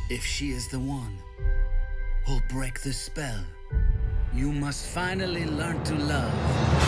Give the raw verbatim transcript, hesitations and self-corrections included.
If she is the one who'll break the spell, you must finally learn to love.